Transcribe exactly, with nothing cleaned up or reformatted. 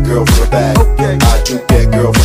girl for the bag. Okay. I do that girl